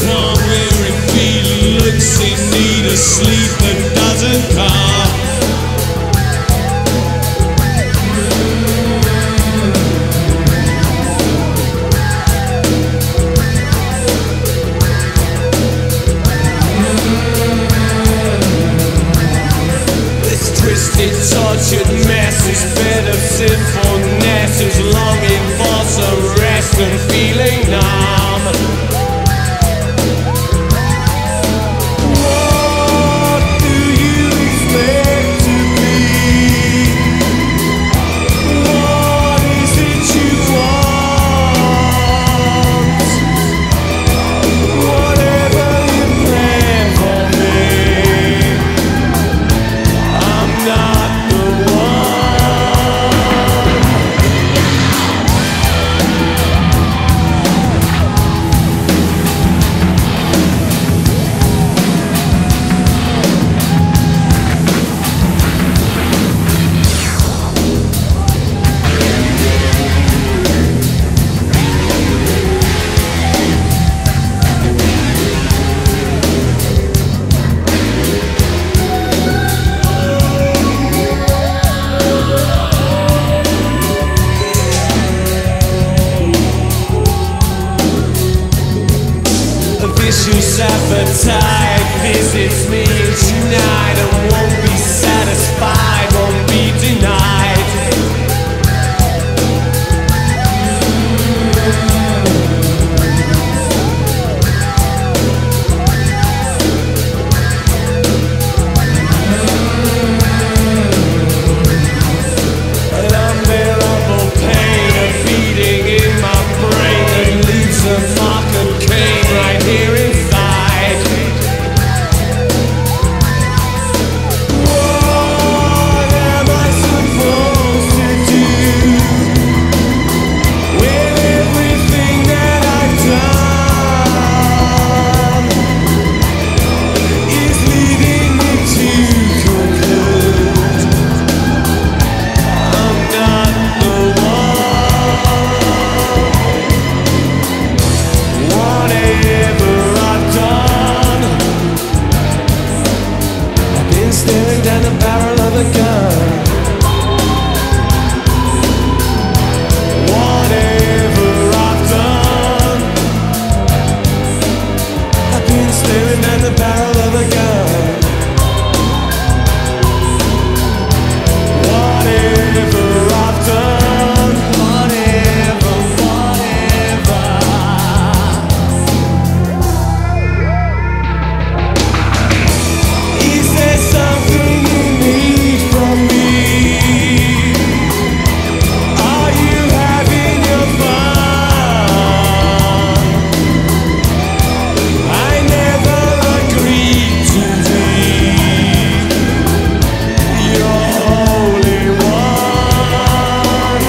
Not wearing feeling, looks in need of sleep but doesn't come. This twisted, tortured mess is fed of sinfulness, is longing for some rest and feeling numb. What do you expect to be? What is it you want? Whatever you plan for me, I'm not the one. A vicious appetite visits me each night and won't be satisfied, won't be denied. An unbearable pain, a beating in my brain that leaves a mark of Cain right here inside. What am I supposed to do with everything that I've done? Is leading me to conclude I'm not the one. Whatever I've done, I've been staring down the barrel of a gun. Whatever I've done, I've been staring down the barrel of a gun. Whatever I've done, whatever. Is there something you need from me? Are you having your fun? I never agreed to be your holy one.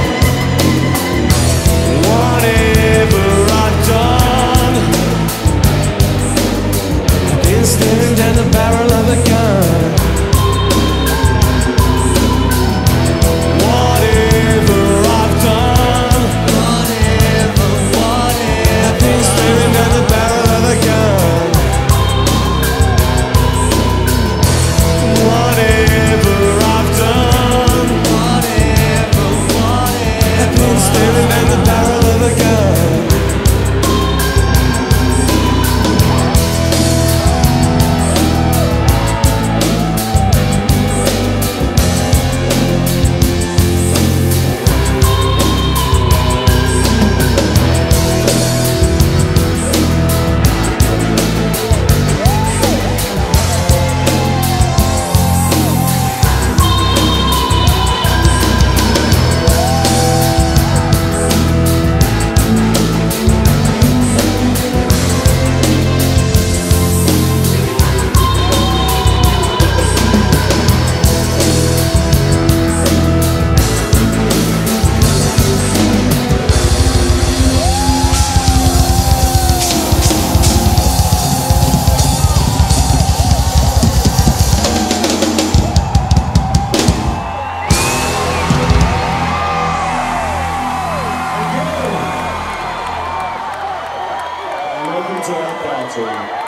Whatever I've done, I've been staring down the barrel of a gun. Whatever I've done, I've been staring down the barrel of a gun. Whatever I've done, I've been staring down the barrel of a gun. at all.